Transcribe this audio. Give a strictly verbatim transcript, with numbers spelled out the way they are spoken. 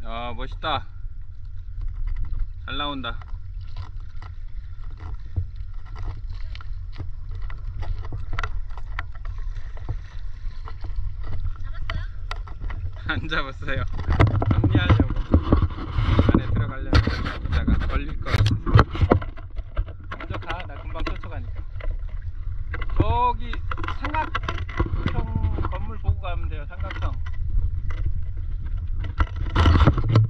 아, 멋있다. 잘 나온다. 안 잡았어요. 정리하려고 안에 들어가려면 이따가 걸릴 것 같아서. 먼저 가. 나 금방 쫓아가니까. 저기 삼각형 건물 보고 가면 돼요. 삼각형.